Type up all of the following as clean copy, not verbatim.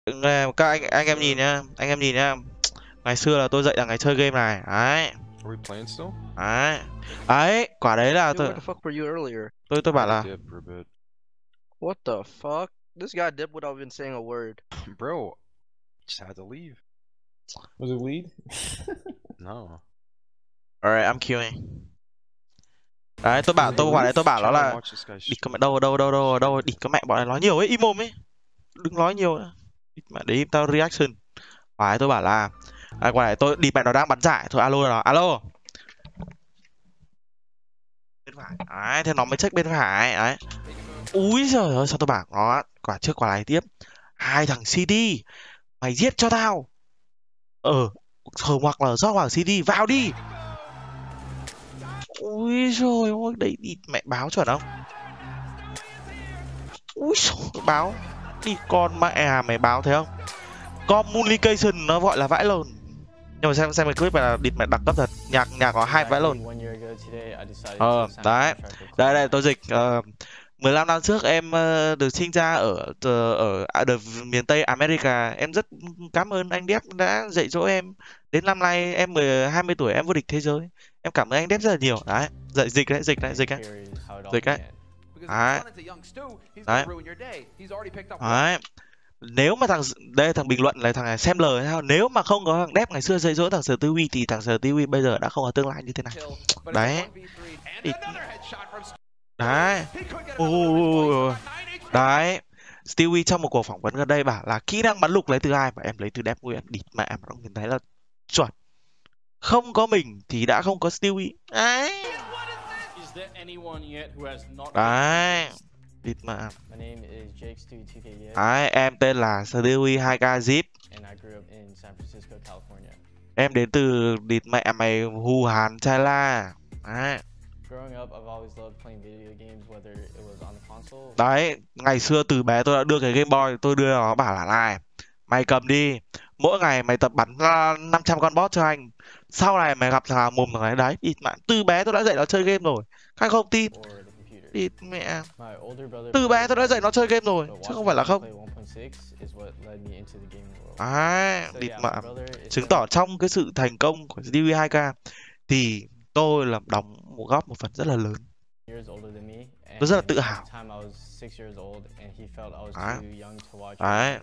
Các anh em nhìn nhá, anh em nhìn nhá. Ngày xưa là tôi dạy là ngày chơi game này, đấy. Are we playing still? Đấy. Đấy, quả đấy là Dude, where the fuck were you earlier? tôi bảo là Dip for a bit. What the fuck? This guy dipped without even saying a word. Bro, just had to leave. Was it weed? No. alright, I'm queuing. Đấy, tôi bảo đấy, tôi bảo nó là địt có mẹ đâu, địt có mẹ bọn này nói nhiều ấy, im mồm ấy. Đừng nói nhiều nữa. Địt mẹ đấy tao reaction. Đấy, tôi bảo là quả này tôi địt mẹ nó đang bắn giải, thôi alo nó, alo. Bên phải. Đấy, thế nó mới check bên phải, đấy. Úi giời ơi, sao tôi bảo nó quả trước quả này tiếp. Hai thằng CD, mày giết cho tao. Hoặc là do Hoàng CD vào đi. Ui rồi ôi, đấy đi mẹ báo chuẩn không? Ui rồi, báo đi con mẹ mày báo thấy không? Communication nó gọi là vãi lồn. Nhưng mà xem cái clip này là địt mẹ đặc cấp thật. Nhạc có hai vãi lồn. Đấy. Đây tôi dịch 15 năm trước em được sinh ra ở miền Tây America. Em rất cảm ơn anh Depp đã dạy dỗ em. Đến năm nay em 20 tuổi em vô địch thế giới. Em cảm ơn anh Depp rất là nhiều. Đấy, dịch đấy. Đấy. Đấy. Nếu mà thằng bình luận là thằng này xem lời sao, nếu mà không có thằng Depp ngày xưa dạy dỗ thằng Sở Tư Uy thì thằng Sở Tư Uy bây giờ đã không có tương lai như thế này. Đấy. Đấy. Đấy. Stewie trong một cuộc phỏng vấn gần đây bảo là kỹ năng bắn lục lấy từ ai, và em lấy từ Depp Nguyên. Địt mẹ mà không nhìn thấy là chuẩn. Không có mình thì đã không có Stewie. Đấy. Đấy. Địt mẹ. Đấy, em tên là Stewie 2K Zip. Em đến từ địt mẹ mày Hu Hàn Chai La. Đấy. Đấy, ngày xưa từ bé tôi đã đưa cái Game Boy, tôi đưa nó bảo là này, mày cầm đi, mỗi ngày mày tập bắn 500 con boss cho anh. Sau này mày gặp thằng nào mồm thằng ấy đấy, địt mẹ, từ bé tôi đã dạy nó chơi game rồi. Các anh không tin. Địt mẹ. Từ bé tôi đã dạy nó chơi game rồi, chứ không phải là không. Đấy, địt mẹ. Chứng tỏ trong cái sự thành công của Stewie 2K thì tôi là đóng góp một phần rất là lớn. Tôi rất là tự hào. Đấy.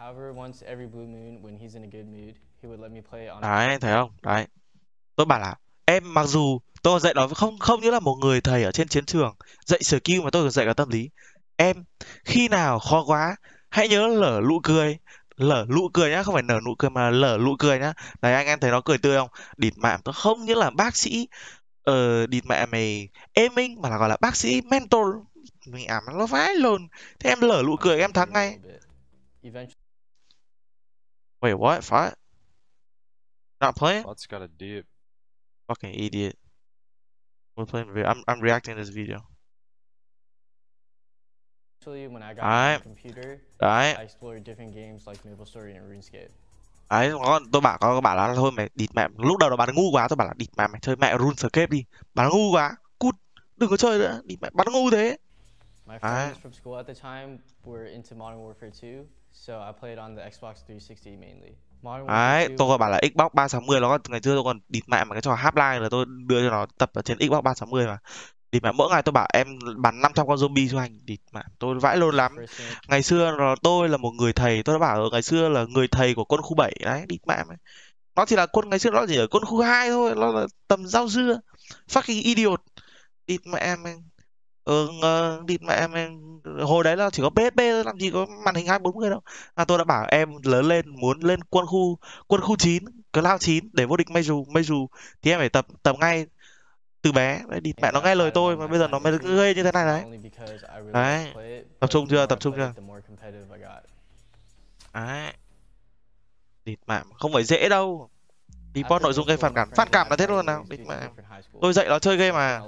Đấy, thấy không? Đấy. Tôi bảo là em mặc dù tôi dạy nó không như là một người thầy ở trên chiến trường dạy skill, mà tôi còn dạy cả tâm lý. Em khi nào khó quá hãy nhớ lở nụ cười nhá, không phải nở nụ cười mà lở nụ cười nhá. Đấy, anh em thấy nó cười tươi không? Địt mẹ, tôi không như là bác sĩ địt mẹ mày aiming mà là gọi là bác sĩ mentor. Mình ảm nó vãi lồn. Thế em lở nụ cười em thắng ngay. Wait, what? Fuck? Not playing? Let's got a dip. Fucking idiot. We're playing video. I'm reacting to this video. Đấy. Đấy. Đấy, tôi bảo có bảo là thôi mày địt mẹ, lúc đầu nó bắn ngu quá, tôi bảo là địt mẹ mày chơi mẹ RuneScape đi, bắn ngu quá, cút, đừng có chơi nữa, địt mẹ bắn ngu thế. Đấy. Đấy, tôi còn bảo là Xbox 360 nó còn ngày xưa tôi còn địt mẹ mà cái trò Half-Life là tôi đưa cho nó tập ở trên Xbox 360 mà. Địt mẹ, mỗi ngày tôi bảo em bắn 500 con zombie cho anh, địt mẹ, tôi vãi lồn lắm. Ngày xưa là tôi là một người thầy, tôi đã bảo ngày xưa là người thầy của quân khu 7 đấy, địt mẹ mày. Nó chỉ là ngày xưa nó chỉ ở quân khu 2 thôi, nó là tầm rau dưa. Fucking idiot. Địt mẹ mày. Địt mẹ mày. Hồi đấy là chỉ có PSP thôi, làm gì có màn hình 240 đâu. Tôi đã bảo em lớn lên muốn lên quân khu 9, Cloud 9 để vô địch Meiju thì em phải tập ngay từ bé. Đấy, địt mẹ, nó nghe lời tôi mà bây giờ nó mới cứ gây như thế này đấy. Đấy. Tập trung chưa? Đấy. Địt mẹ, không phải dễ đâu. Report nội dung gây phản cảm là thế luôn nào. Địt mẹ. Tôi dạy nó chơi game mà.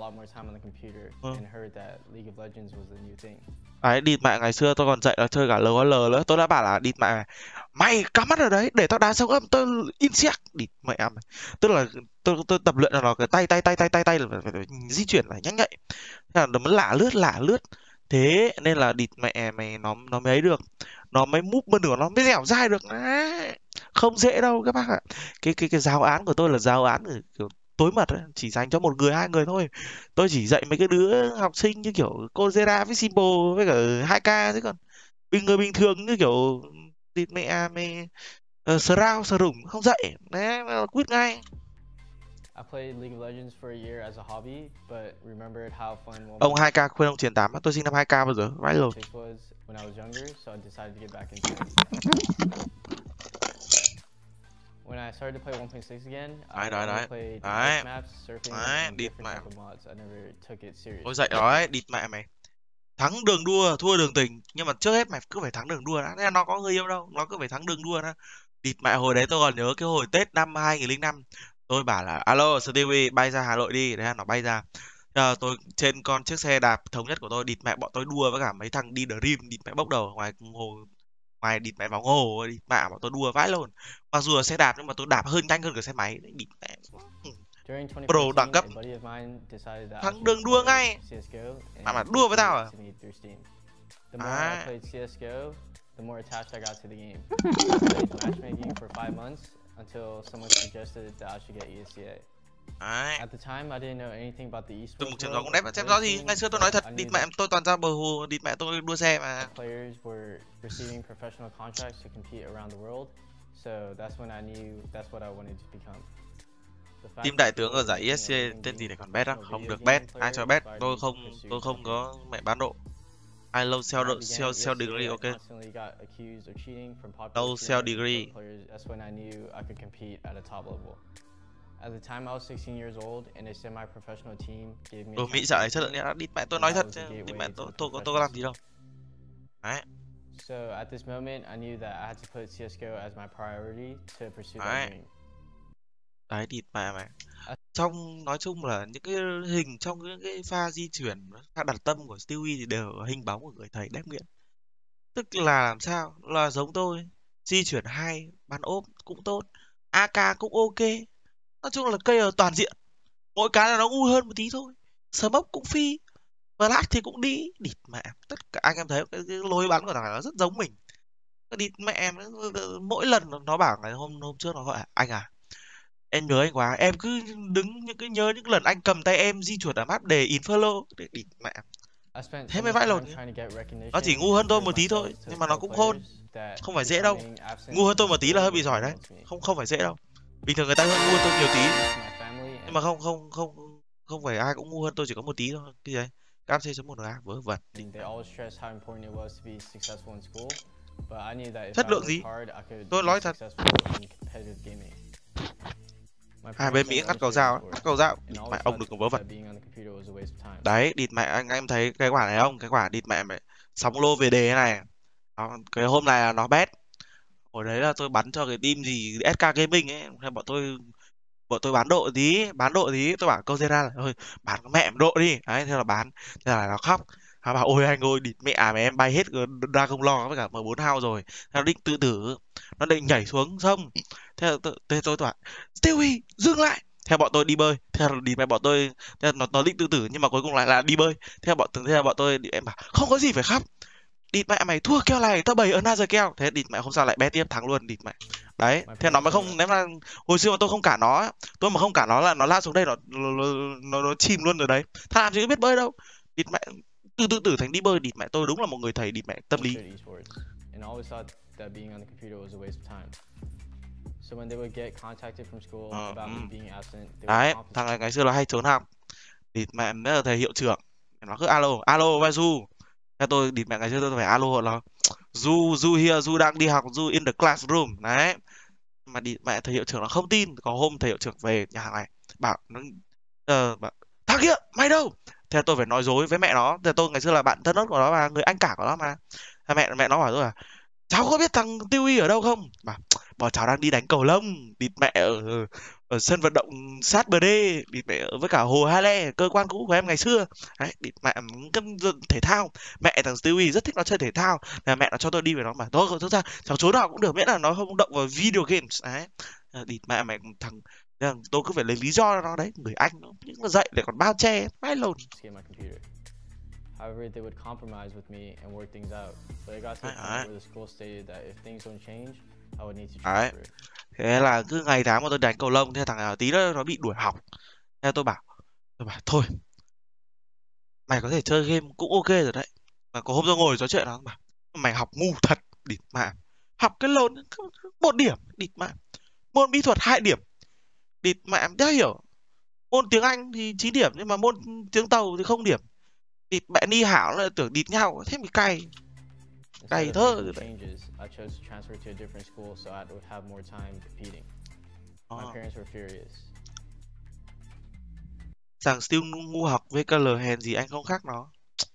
Đấy, địt mẹ, ngày xưa tôi còn dạy nó chơi cả LOL nữa. Tôi đã bảo là địt mẹ mày cắm mắt ở đấy để tao đá sóng âm tôi insect. Địt mẹ mày. Tức là tôi tập luyện cho nó cái tay là phải di chuyển là nhanh nhạy. Thế là nó mới lả lướt. Thế nên là địt mẹ mày nó mới ấy được, nó mới movement được, nó mới dẻo dai được đấy. Không dễ đâu các bác ạ. Cái giáo án của tôi là giáo án kiểu tối mật ấy, chỉ dành cho một người hai người thôi. Tôi chỉ dạy mấy cái đứa học sinh như kiểu Coursera với Simple với cả 2K, chứ còn người bình thường như kiểu địt mẹ mày Srao Srung không dạy đấy, quýt ngay. I played League of Legends for a year as a hobby, but remembered how fun Ông 2K khuyên ông truyền 8 á, tôi sinh năm 2K bao giờ vãi rồi. 1.6 was when I was younger, so I decided to get back into it. When I started to play 1.6 again, I Đấy. only played Đấy. ice maps, surfing, Đấy, and địt different mẹ. type of mods. I never took it serious. Tôi dạy đó, địt mẹ mày. Thắng đường đua, thua đường tình, nhưng mà trước hết mày cứ phải thắng đường đua đã. Thế là nó có người yêu đâu, nó cứ phải thắng đường đua đã. Địt mẹ, hồi đấy tôi còn nhớ cái hồi Tết năm 2005, tôi bảo là alo Stevie bay ra Hà Nội đi, đấy là nó bay ra. Tôi trên con chiếc xe đạp thống nhất của tôi, địt mẹ bọn tôi đua với cả mấy thằng đi Dream, địt mẹ bốc đầu ở ngoài hồ, ngoài địt mẹ vào hồ, địt mẹ bọn tôi đua vãi luôn. Mặc dù là xe đạp nhưng mà tôi đạp nhanh hơn cả xe máy, địt mẹ. During Pro đẳng 2014, cấp. a buddy of mine decided that I Thắng should đường đua play ngay. CS:GO, and Mà đua với tao à? to me through Steam. The more I Đấy. played CS:GO, the more attached I got to the game. I played matchmaking for 5 months until someone suggested that I should get ESCA. Đấy. At the time, I didn't know anything about the Tôi esports một trận gió world. cũng đẹp, chém gió gì? Ngày xưa tôi nói thật, I địt knew mẹ that tôi toàn ra bờ hồ, địt mẹ tôi đua xe mà. players were receiving professional contracts to compete around the world, so that's when I knew that's what I wanted to become. The fact Team that đại tướng people ở giải were making ESC a living tên gì being để còn bet á? professional Không video được game bet, ai player cho bet? inspired Tôi me to không pursue tôi không something có else. mẹ bán độ. I low When sell I độ began sell degree, ESCA, I ok. constantly got accused of cheating from popular Low sell streamers and degree. pro players. That's when I knew I could compete at a top level. At the time, I was 16 years old, and a semi-professional team gave me a Đồ Mỹ chance dạo to này chất lượng compete, nhá, địt mẹ tôi and nói that thật was chứ, the địt gateway mẹ to the tôi có professional làm gì đâu. Đấy. So at this moment, I knew that I had to put CS:GO as my priority to pursue Đấy. that dream. Đấy, địt mẹ mày. Trong nói chung là những cái hình trong những cái pha di chuyển, pha đặt tâm của Stewie thì đều ở hình bóng của người thầy đép nghiện. Tức là làm sao? Là giống tôi, di chuyển hay, bắn ốp cũng tốt, AK cũng ok. Nói chung là cây ở toàn diện. Mỗi cái là nó ngu hơn một tí thôi. Smoke cũng phi, Flash thì cũng đi, địt mẹ. Tất cả anh em thấy cái lối bắn của thằng này nó rất giống mình. Địt mẹ, mỗi lần nó bảo ngày hôm trước nó gọi anh à, em nhớ anh quá, em cứ nhớ những lần anh cầm tay em di chuyển ở map để infollow, địt mẹ. I spent Thế so mới much vãi lồn time nhá. trying to get recognition Nó chỉ ngu and hơn tôi prove một tí myself thôi, to nhưng mà nó pro cũng khôn. players that Không phải dễ đâu. becoming absent Ngu hơn tôi from một tí là school hơi bị was giỏi đấy. normal to me. Không phải dễ đâu. Bình thường người ta hơn ngu hơn tôi nhiều tí, My family nhưng mà and không phải ai cũng ngu hơn tôi chỉ có một tí thôi. Cái gì đấy? KC.1A vớ vẩn. they always stressed how important it was to be successful in school, but I knew that if Chất I lượng worked gì? hard, I could Tôi be nói thật. successful in competitive gaming. My Hai parents bên never Mỹ ngắt cầu understood dao, esports, ngắt cầu dao. and I Địt mẹ, always ông đừng thought có vớ vẩn. that being on the computer was a waste of time. Đấy, địt mẹ, anh em thấy cái quả này không? Cái quả địt mẹ mày sóng lô về đề này. Đó, cái hôm này là nó bet. Hồi đấy là tôi bắn cho cái team gì SK Gaming ấy, hay bọn tôi bán độ tí, tôi bảo Coursera là thôi bán mẹ em độ đi. Đấy, thế là bán. Thế là nó khóc. Nó bảo ôi anh ơi, địt mẹ mày em bay hết Dragon Lore với cả M4 House rồi. Thế nó định tự tử, nó định nhảy xuống sông. Thế tôi bảo Stewie dừng lại. Theo bọn tôi đi bơi, thế là địt mẹ bọn tôi, thế là nó định tự tử nhưng mà cuối cùng lại là đi bơi. Thế là bọn tôi em bảo không có gì phải khóc. Địt mẹ mày thua keo này tao bày another keo. Thế địt mẹ hôm sau lại bet tiếp thắng luôn, địt mẹ. Đấy, thế nó mới không, nếu mà hồi xưa mà tôi không cản nó, tôi mà không cản nó là nó lao xuống đây nó chìm luôn rồi đấy. Thằng làm gì có biết bơi đâu. Địt mẹ tự tử thành đi bơi, địt mẹ tôi đúng là một người thầy địt mẹ tâm lý. Understood esports, and I always thought that being on the computer was a waste of time. So when they would get contacted from school about me being absent, they Đấy, would thằng này ngày xưa nó hay trốn học. Địt mẹ rất là thầy hiệu trưởng. Nó cứ alo Vasu. Thế tôi địt mẹ ngày xưa tôi phải alo nó. Du here, Du đang đi học, Du in the classroom. Đấy. Mà địt mẹ thầy hiệu trưởng nó không tin. Có hôm thầy hiệu trưởng về nhà hàng này bảo nó bảo, thằng kia mày đâu? Thế tôi phải nói dối với mẹ nó. Thế tôi ngày xưa là bạn thân nhất của nó mà, người anh cả của nó mà. Thế mẹ nó hỏi tôi là cháu có biết thằng Stewie ở đâu không? Bảo cháu đang đi đánh cầu lông, địt mẹ ở sân vận động sát bờ đê, địt mẹ với cả hồ Hai Le, cơ quan cũ của em ngày xưa. Đấy, địt mẹ cân thể thao. Mẹ thằng Stewie rất thích nó chơi thể thao, là mẹ nó cho tôi đi với nó mà. Thôi thực ra cháu trốn nào cũng được miễn là nó không động vào video games. Đấy. Địt mẹ mày thằng tôi cứ phải lấy lý do cho nó đấy, người anh nó những dạy để còn bao che, mãi lồn. get my computer. However, they would compromise with me and work things out. But it got to a point where the school stated that if things don't change, I would need to Đấy. transfer. Thế là cứ ngày tháng mà tôi đánh cầu lông, thế thằng nào tí nữa nó bị đuổi học. Thế tôi bảo thôi, mày có thể chơi game cũng ok rồi đấy. Mà có hôm tôi ngồi nói chuyện nó bảo mày học ngu thật, địt mẹ. Học cái lồn 1 điểm, địt mẹ. Môn mỹ thuật 2 điểm, địt mẹ, chả hiểu. Môn tiếng Anh thì 9 điểm nhưng mà môn tiếng Tàu thì 0 điểm. Địt mẹ, Ni Hảo là tưởng địt nhau, thế mới cay. Instead of thơ making rồi đấy. changes, I chose to transfer to a different school so I would have more time competing. My Ờ. parents were furious. Rằng Steel ngu học VKL hèn gì anh không khác nó.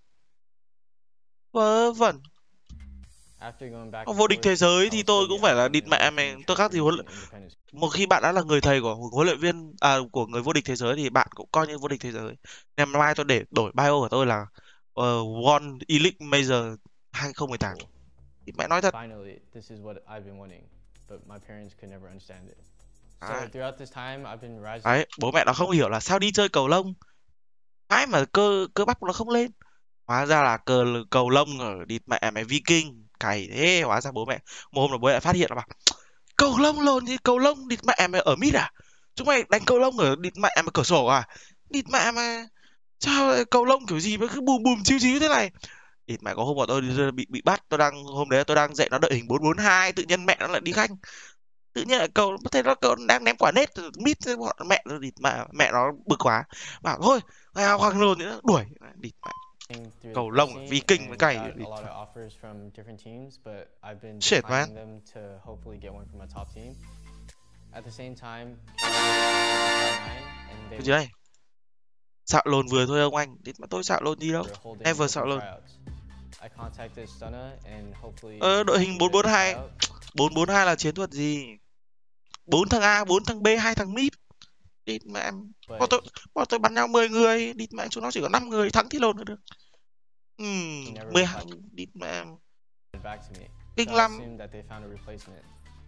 Vớ vẩn. After going back Vô địch thế giới thì tôi cũng phải là địt mẹ mày, mày, tôi khác gì huấn luyện. Một khi bạn đã là người thầy của huấn luyện viên của người vô địch thế giới thì bạn cũng coi như vô địch thế giới. Ngày mai tôi để đổi bio của tôi là One Elite Major 2018. Thì mẹ nói thật. Finally, this is what I've been wanting, but my parents could never understand it. So Đấy. throughout this time, I've been rising. Đấy, bố mẹ nó không hiểu là sao đi chơi cầu lông mãi mà cơ bắp nó không lên. Hóa ra là cầu lông ở địt mẹ mày Viking cày thế. Hóa ra bố mẹ một hôm là bố mẹ phát hiện là bảo cầu lông lồn gì, cầu lông địt mẹ mày ở mid à, chúng mày đánh cầu lông ở địt mẹ mày cửa sổ à, địt mẹ mà sao lại cầu lông kiểu gì mà cứ bùm bùm chiếu chiếu thế này. Địt mẹ, có hôm bọn tôi bị bắt, hôm đấy tôi đang dạy nó đội hình 442, tự nhiên mẹ nó lại đi ganh, tự nhiên lại cầu thấy nó đang ném quả nét mít bọn mẹ nó, địt mẹ nó bực quá bảo thôi ngày học hàng lồn nữa đuổi. Địt mẹ, through cầu the lông scene Viking với and cày. got a lot of offers from different teams, but I've been Shit, man. declining them to hopefully get one from a top team. At the same time, Cái gì đây? Xạo lồn vừa thôi ông anh, địt mẹ, tôi xạo lồn gì đâu. were holding Never open xạo lồn. tryouts. I contacted Stunna and hopefully Đội hình 442. 442 là chiến thuật gì? 4 thằng A, 4 thằng B, 2 thằng mid. Địt mẹ, but bọn tôi bắn nhau 10 người, địt mẹ, chúng nó chỉ có 5 người, thắng thì lồn nữa được. 12, địt mẹ, back to me. kinh So I lắm. assumed that they found a replacement.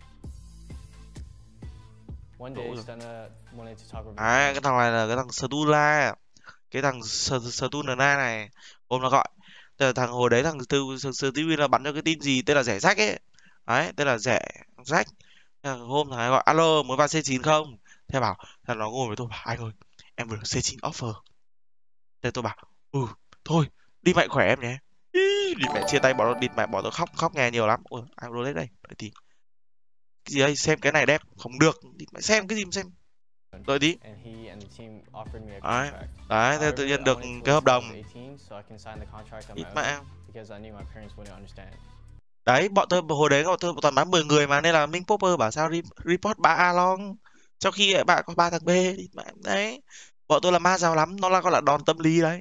One day, Đúng rồi. Stunna wanted to talk over À, cái thằng này là cái thằng Stula, cái thằng Stuna này. Hôm nó gọi, thằng hồi đấy thằng Steven là bắn cho cái team gì tên là rẻ rách ấy. Đấy, tên là rẻ rách. Hôm thằng ấy gọi alo muốn vào C9 không? Thế bảo, thằng nó ngồi với tôi bảo anh ơi, em vừa được C9 offer. Thế tôi bảo thôi đi mạnh khỏe em nhé. Đi mẹ, chia tay bọn nó, địt mẹ, bọn tôi khóc nghe nhiều lắm. Ôi ai luôn đấy đây, đợi tí. Cái gì đây, xem cái này đẹp không được, địt mẹ, xem cái gì mà xem. Đợi tí. and he and the team offered me a Đấy, contract. đấy, thế tự nhiên được cái hợp đồng. So I can sign the contract on my Địt own mẹ. because I knew my parents wouldn't understand. Đấy, bọn tôi hồi đấy bọn tôi toàn bắn 10 người mà, nên là Minh Popper bảo sao report 3A long, trong khi bạn có 3 thằng B. Địt mẹ. Đấy, bọn tôi là ma giàu lắm, nó là gọi là đòn tâm lý đấy.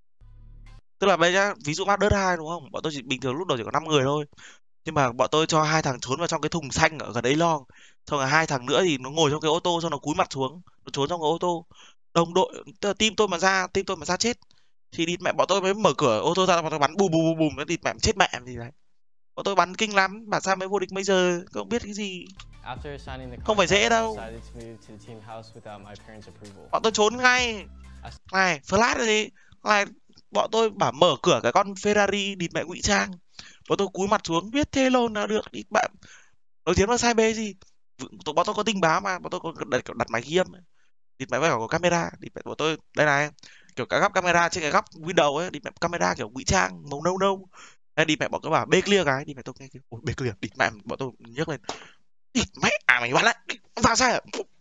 Tức là bây giờ ví dụ map đớt 2 đúng không, bọn tôi bình thường lúc đầu chỉ có 5 người thôi, nhưng mà bọn tôi cho 2 thằng trốn vào trong cái thùng xanh ở gần đấy long, xong rồi 2 thằng nữa thì nó ngồi trong cái ô tô, xong nó cúi mặt xuống, nó trốn trong cái ô tô. Đồng đội, tức là team tôi mà ra chết thì địt mẹ, bọn tôi mới mở cửa ô tô ra, bọn tôi bắn bùm bùm bùm, nó địt mẹ chết mẹ gì đấy. Bọn tôi bắn kinh lắm, bảo sao mới vô địch bây giờ, không biết cái gì. After signing the Không phải dễ contract, I đâu. decided to move to the team house without my parents' approval. Bọn tôi trốn ngay. Này, flash là gì? Này, bọn tôi bảo mở cửa cái con Ferrari địt mẹ ngụy trang. Bọn tôi cúi mặt xuống, biết thế lồn nào được, địt bạn. Nói tiếng là sai bê gì? Bọn tôi có tình báo mà, bọn tôi có đặt máy ghi âm. Địt mẹ phải có camera, địt mẹ, bọn tôi đây này, kiểu cái góc camera trên cái góc window ấy, địt mẹ, camera kiểu ngụy trang màu nâu nâu. Đây, địt mẹ, bọn tôi bảo bê clear cái, địt mẹ, tôi nghe kêu ôi bê clear, địt mẹ, bọn tôi nhấc lên. Địt mẹ, mày bắn lại, vào sai à?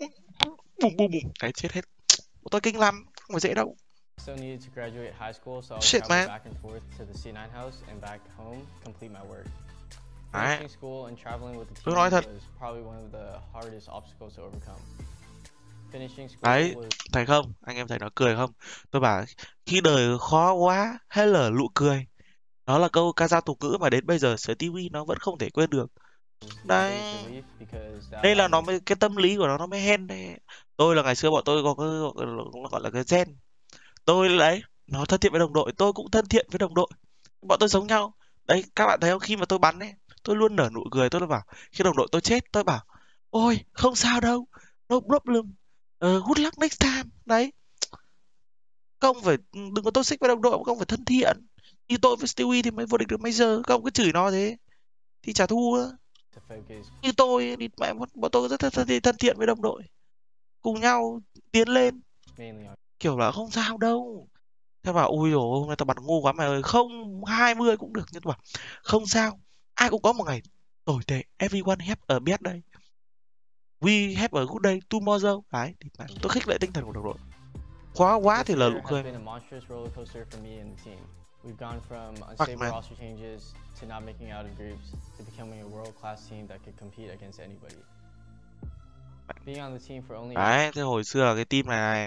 Bùm bùm bùm, cái chết hết. Bọn tôi kinh lắm, không phải dễ đâu. Still needed to graduate high school, so I would Shit, travel man. back and forth to the C9 house and back home, complete my work. Đấy. Finishing school and traveling with the Tôi team nói thật. was probably one of the hardest obstacles to overcome. Finishing school Đấy, was thấy không? Anh em thấy nó cười không? Tôi bảo khi đời khó quá, hãy lở nụ cười. Đó là câu ca dao tục ngữ mà đến bây giờ Stevie nó vẫn không thể quên được. Đấy. a relief because that Đây là allowed nó me mới, cái tâm lý của nó mới hen đây. Tôi là ngày xưa bọn tôi có cái gọi là cái gen. Tôi đấy, nó thân thiện với đồng đội, tôi cũng thân thiện với đồng đội. Bọn tôi giống nhau. Đấy, các bạn thấy không? Khi mà tôi bắn ấy, tôi luôn nở nụ cười, tôi bảo khi đồng đội tôi chết, tôi bảo ôi, không sao đâu. No problem. Good luck next time. Đấy. Không phải, đừng có toxic với đồng đội, không phải thân thiện. Như tôi với Stewie thì mới vô địch được Major, các ông cứ chửi nó thế thì chả thua. to focus Như tôi đi mẹ bọn tôi rất thân thiện với đồng đội, cùng nhau tiến lên, mainly on kiểu là không sao đâu. Thế bảo ui dồi hôm nay tao bắn ngu quá mày ơi, không 20 cũng được, nhưng mà không sao, ai cũng có một ngày tồi tệ, everyone have a bad day, we have a good day tomorrow. Đấy thì mẹ, tôi khích lệ tinh thần của đồng đội quá This thì lờ year nụ has cười. been a monstrous roller coaster for me and the team. We've gone from Fuck, unstable man. roster changes to not making out in groups to becoming a world-class team that could compete against anybody. Being on the team for only Đấy, thế hồi xưa cái team này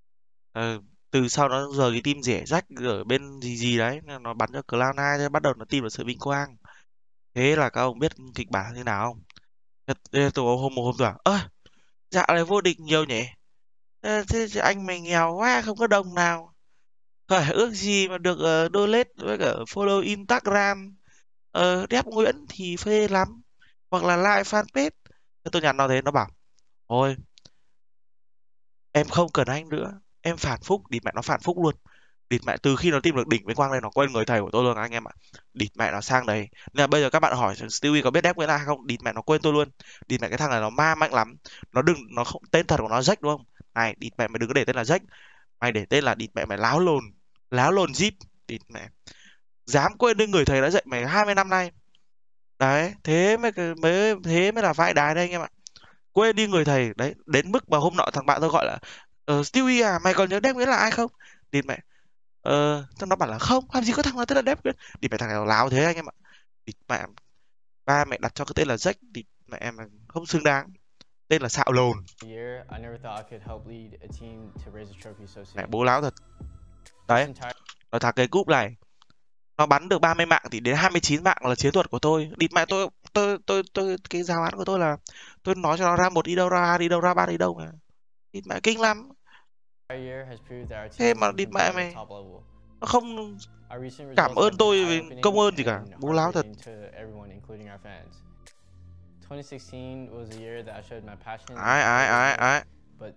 từ sau nó giờ cái team rẻ rách ở bên gì đấy, nên nó bắn cho Cloud9, thế bắt đầu nó tìm được sự vinh quang. Thế là các ông biết kịch bản như nào không? Thế tôi hôm rồi dạo này vô địch nhiều nhỉ. Thế anh mày nghèo quá không có đồng nào. Ước gì mà được donate với cả follow Instagram Đép Nguyễn thì phê lắm, hoặc là like fanpage. Thế tôi nhắn nó thế, nó bảo thôi em không cần anh nữa, em phản phúc. Địt mẹ nó phản phúc luôn. Địt mẹ từ khi nó tìm được đỉnh với quang lên nó quên người thầy của tôi luôn anh em ạ. Địt mẹ nó sang đấy. Nên là bây giờ các bạn hỏi Stewie có biết Đép Nguyễn là không, địt mẹ nó quên tôi luôn. Địt mẹ cái thằng này nó ma mạnh lắm. Nó không, tên thật của nó Jack đúng không? Này địt mẹ mày đừng có để tên là Jack, mày để tên là địt mẹ mày láo lồn Jeep. Địt mẹ dám quên đi người thầy đã dạy mày 20 năm nay. Đấy, thế mới là vãi đái đây anh em ạ. Quên đi người thầy đấy, đến mức mà hôm nọ thằng bạn tôi gọi là Stewie à, mày còn nhớ Đép Nguyễn là ai không? Địt mẹ nó bảo là không, làm gì có thằng nào tên là Đép Nguyễn. Địt mẹ thằng này nó láo thế anh em ạ. Địt mẹ ba mẹ đặt cho cái tên là Jack, địt mẹ em không xứng đáng. Tên là xạo lồn. year, I never thought I could help lead a team to raise a trophy so Mẹ soon. bố láo thật. This Đấy, entire nó thằng cái cúp này nó bắn được 30 mạng thì đến 29 mạng là chiến thuật của tôi. Địt mẹ tôi cái giáo án của tôi là tôi nói cho nó ra một đi đâu ra hai, đi đâu ra ba đi đâu mà. Địt mẹ kinh lắm. year has proved that our Thế team mà can địt compete mẹ at a mày top level. nó không Our recent cảm results ơn have tôi been vì eye-opening công ơn gì cả. and Bố láo thật. heartbreaking to everyone, including our fans. 2016 was the year that I showed my passion. Ai But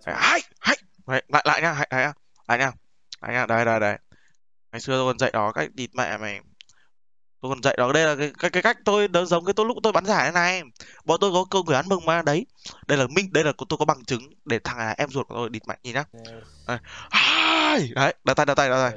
lại nha. Đây. Ngày xưa tôi còn dạy đó cách địt mẹ mày. Tôi còn dạy đó, đây là cái cách tôi nó giống cái tôi lúc tôi bắn giải thế này. Bọn tôi có câu gửi ăn mừng mà đấy. Đây là tôi có bằng chứng để thằng này là em ruột của tôi, địt mẹ nhìn nhá. Đấy, đập tay.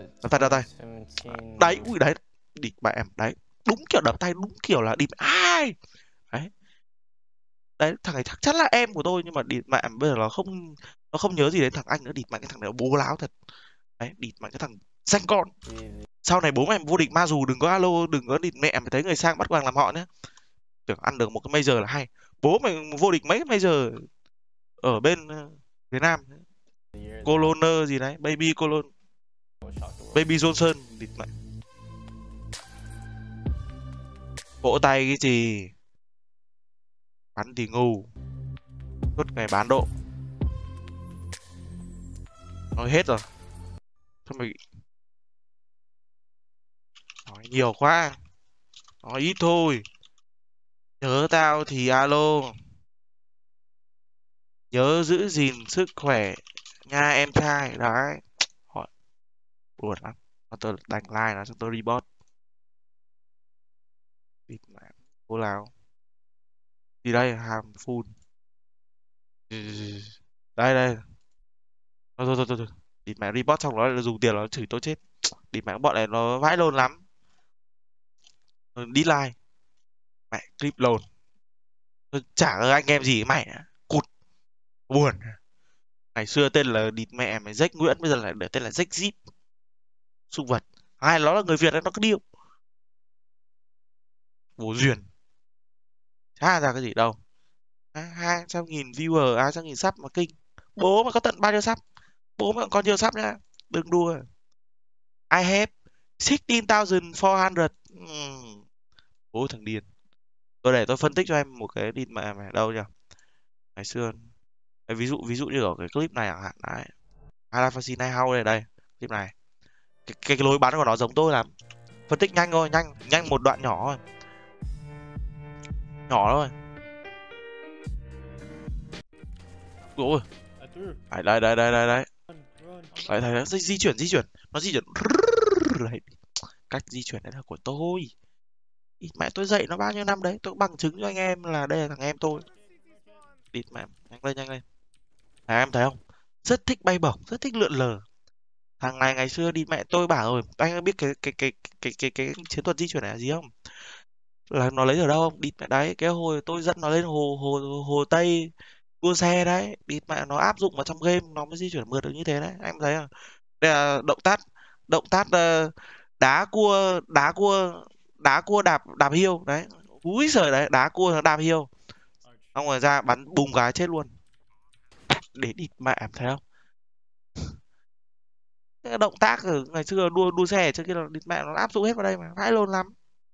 Đấy, ui đấy, địt mẹ em đấy. Đúng kiểu đập tay, đúng kiểu là địt ai. Đấy. Đấy, thằng này chắc chắn là em của tôi, nhưng mà địt mẹ bây giờ nó không nhớ gì đến thằng anh nữa. Địt mẹ cái thằng này bố láo thật. Đấy, địt mẹ cái thằng danh con. Sau này bố mẹ vô địch ma dù đừng có alo, đừng có địt mẹ mày thấy người sang bắt quàng làm họ nhé. Tưởng ăn được một cái major là hay. Bố mày vô địch mấy cái major ở bên Việt Nam. Coloner gì đấy, Baby Colon, Baby Johnson, địt mẹ. Vỗ tay cái gì? Bắn thì ngu. Suốt ngày bán độ. Nói hết rồi. Thôi mày nói nhiều quá. Nói ít thôi. Nhớ tao thì alo. Nhớ giữ gìn sức khỏe nha em trai. Đấy. Hỏi. Buồn lắm. Tôi đánh like nó xong tôi report. Địt mẹ. Cô nào. Gì đây? Hàm full. Đây. Thôi. Địt mẹ report xong nó dùng tiền nó chửi tôi chết. Địt mẹ bọn này nó vãi lồn lắm. Đi like. Mẹ clip lồn. Tôi chả ngờ anh em gì với mày nữa. Cụt. Buồn. Ngày xưa tên là địt mẹ mày Jack Nguyễn, bây giờ lại để tên là Jack Zip. Súc vật. Hai nó là người Việt đấy, nó cứ điêu. Vô duyên. Chả ra cái gì đâu. 200.000 viewer, 200.000 sub mà kinh. Bố mày có tận bao nhiêu sub? Bố mày còn có nhiều sub nhá. Đừng đùa. I have 16,400. Bố thằng điên. Tôi để tôi phân tích cho em một cái địt mẹ mày đâu nhỉ? Ngày xưa ví dụ như ở cái clip này chẳng hạn. Đấy. Alpha này hao đây. Clip này. Cái lối bắn của nó giống tôi lắm. Phân tích nhanh thôi, nhanh một đoạn nhỏ thôi. Nhỏ thôi. Ôi. Đây. Đấy, di chuyển. Nó di chuyển. Đấy. cách di chuyển đấy là của tôi. Mẹ tôi dạy nó bao nhiêu năm đấy, tôi bằng chứng cho anh em là đây là thằng em tôi. Địt mẹ, nhanh lên. Em thấy không? Rất thích bay bổng, rất thích lượn lờ. Thằng này ngày xưa đi mẹ tôi bảo rồi, anh biết cái chiến thuật di chuyển này là gì không? Là nó lấy ở đâu không? Địt mẹ đấy, cái hồi tôi dẫn nó lên hồ hồ hồ Tây đua xe đấy, địt mẹ nó áp dụng vào trong game nó mới di chuyển mượt được như thế đấy. Anh thấy không? Đây là động tác đá cua đạp hiêu đấy. Úi giời đấy, đá cua nó đạp hiêu. Xong rồi ra bắn bùng cái chết luôn. Để địt mẹ em thấy không? Cái động tác ở ngày xưa đua xe trước kia là địt mẹ nó áp dụng hết vào đây mà, vãi lồn lắm.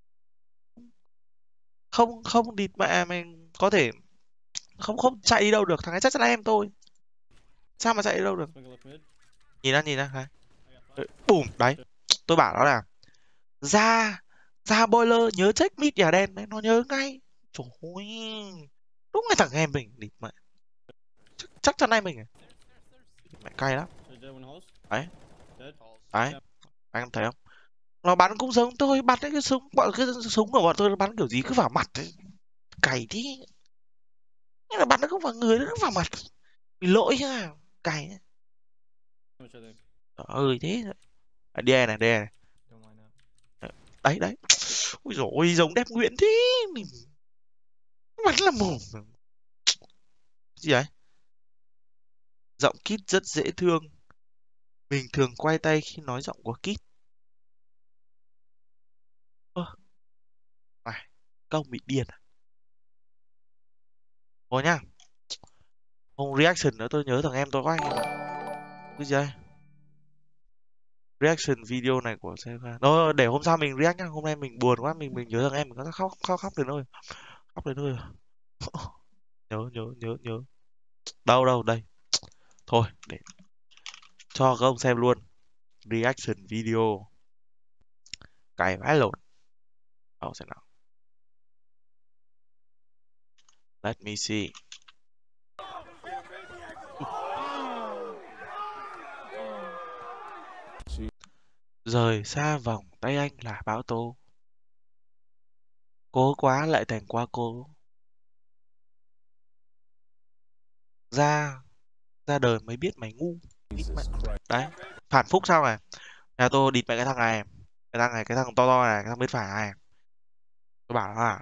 Không địt mẹ mình có thể không chạy đi đâu được, thằng ấy chắc chắn là em tôi. Sao mà chạy đi đâu được? Nhìn ra đấy. Bùm đấy. Tôi bảo nó là ra boiler nhớ check mid nhà đen đấy, nó nhớ ngay. Trời ơi, đúng là thằng em mình địt mẹ. Chắc chắn em mình à? Mẹ cay lắm. Đấy. Đấy. Anh thấy không? Nó bắn cũng giống tôi, bắn cái súng của bọn tôi nó bắn kiểu gì cứ vào mặt ấy. Cày thế. Nhưng mà bắn nó không vào người, nó vào mặt. Bị lỗi ha. Cày ấy. Ơi thế. Đè này. Đấy. Ôi dồi ôi, giống đẹp Nguyễn thế. Mình bắn là mồm. Gì đấy? Giọng Kid rất dễ thương. Mình thường quay tay khi nói giọng của Kid. Này, công bị điên à? Thôi nhá. Không reaction nữa, tôi nhớ thằng em tôi quá anh em ạ. Cái gì đây? Reaction video này của Sefa. Thôi để hôm sau mình react nhá. Hôm nay mình buồn quá, mình nhớ thằng em mình có khóc đến nơi. Khóc đến nơi. Nhớ. Đâu đây. Thôi để cho các ông xem luôn. Reaction video. Cày vãi lộn. Xem nào. Let me see. Rời xa vòng tay anh là bão tố. Cố quá lại thành quá cố. Ra đời mới biết mày ngu. Đấy. Phản phúc sao này? Nhà tôi địt mẹ cái thằng này. Cái thằng to này, cái thằng bên phải này. Tôi bảo nó là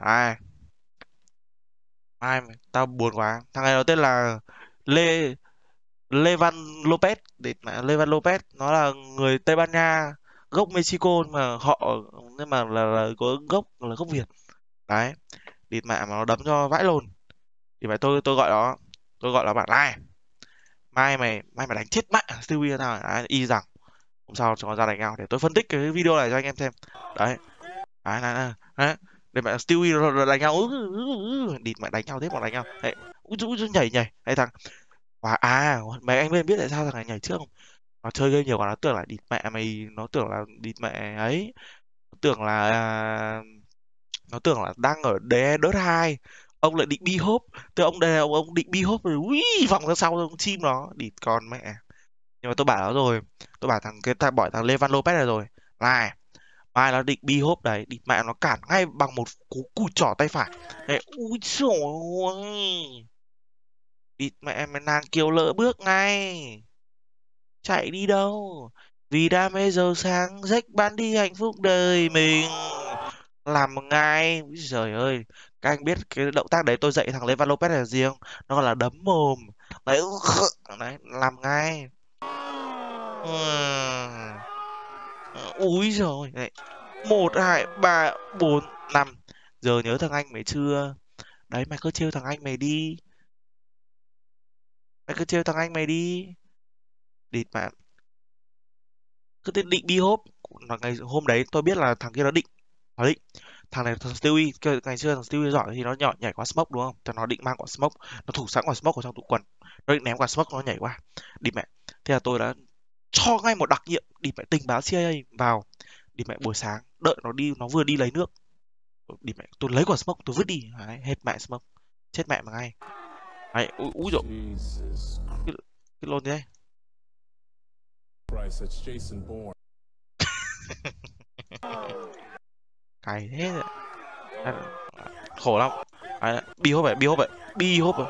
ai tao buồn quá. Thằng này nó tên là Lê Levan Lopez. Địt mẹ Levan Lopez, nó là người Tây Ban Nha, gốc Mexico mà nhưng mà là có gốc Việt. Đấy. Địt mẹ mà nó đấm cho vãi lồn. Thì phải tôi gọi nó bảo này, mai mày đánh chết mẹ Stewie tao. Đấy, y rằng hôm sau cho nó ra đánh nhau để tôi phân tích cái video này cho anh em xem. Đấy. Đấy. Để mẹ Stewie nó đánh nhau. Địt mẹ đánh nhau thế mà đánh nhau. Đấy. Úi nhảy. Đây thằng. Và mấy anh biết tại sao thằng này nhảy trước không? Nó chơi game nhiều quá, nó tưởng là địt mẹ mày, nó tưởng là địt mẹ ấy. Nó tưởng là đang ở đớt 2. Ông lại định bi hốp. Từ ông định bi hốp rồi ui vòng ra sau ông chim nó địt con mẹ. Nhưng mà tôi bảo nó rồi, tôi bảo thằng Levan Lopez này rồi này, mai nó định bi hốp đấy, địt mẹ nó cản ngay bằng một cú trỏ tay phải đấy. Ui trời ơi, địt mẹ mày nàng kiều lỡ bước ngay, chạy đi đâu, vì đam mê giàu sang rách bán đi hạnh phúc đời mình. Làm một ngày, úi giời ơi, các anh biết cái động tác đấy tôi dạy thằng Levan Lopez là gì không? Nó gọi là đấm mồm đấy. Đấy, làm ngay. Úi giời này. 1, 2, 3, 4, 5. Giờ nhớ thằng anh mày chưa? Đấy, mày cứ trêu thằng anh mày đi. Địt mẹ. Cứ định đi hốp. Ngày hôm đấy tôi biết là thằng kia nó định. Thằng Stewie, ngày xưa thằng Stewie giỏi thì nó nhảy qua smoke đúng không? Cho nó định mang quả smoke, nó thủ sẵn quả smoke ở trong tủ quần. Nó định ném quả smoke nó nhảy qua. Địt mẹ. Thế là tôi đã cho ngay một đặc nhiệm, địt mẹ tình báo CIA vào. Địt mẹ buổi sáng đợi nó vừa đi lấy nước. Địt mẹ tôi lấy quả smoke tôi vứt đi. Đấy, hết mẹ smoke. Chết mẹ mà ngay. Đấy, úi dồi. Cái lôn thế. Cày thế rồi. Khổ lắm. Bi hốp vậy, bi hốp rồi.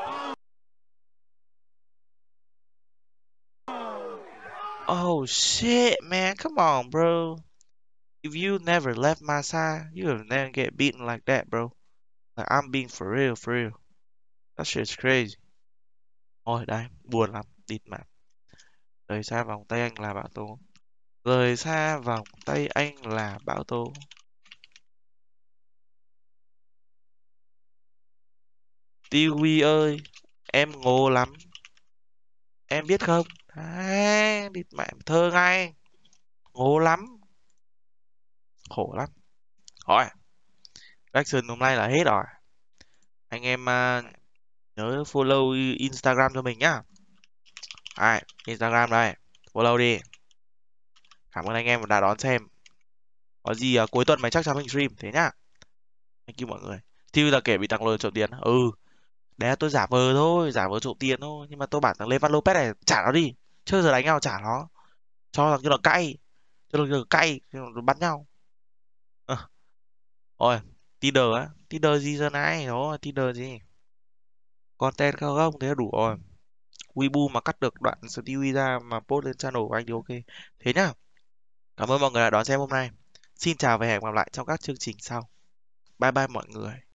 Oh shit, man, come on, bro. If you never left my side, you will never get beaten like that, bro. Like I'm being for real, for real. That shit's crazy. Ôi đây, buồn lắm, địt mà. Rời xa vòng tay anh là bão tố. Rời xa vòng tay anh là bão tố. Tiwi ơi, em ngố lắm. Em biết không? Đấy, địt mẹ thơ ngay. Ngố lắm. Khổ lắm. Rồi, reaction hôm nay là hết rồi. Anh em nhớ follow Instagram cho mình nhá. Đấy, Instagram đây. Follow đi. Cảm ơn anh em đã đón xem. Có gì cuối tuần mày chắc chắn mình stream thế nhá. Thank you mọi người. Thì bây giờ kể bị thằng lừa trộm tiền. Đấy là tôi giả vờ thôi, giả vờ trộm tiền thôi. Nhưng mà tôi bảo thằng Levan Lopez này trả nó đi. Chưa giờ đánh nhau trả nó. Cho thằng kia nó cay. Cho thằng kia nó cay. Nó bắt nhau. Ôi, Tinder á. Tinder gì giờ này? Đó, Tinder gì? Content không? Thế là đủ rồi. Weibo mà cắt được đoạn Stewie ra mà post lên channel của anh thì ok. Thế nhá. Cảm ơn mọi người đã đón xem hôm nay. Xin chào và hẹn gặp lại trong các chương trình sau. Bye bye mọi người.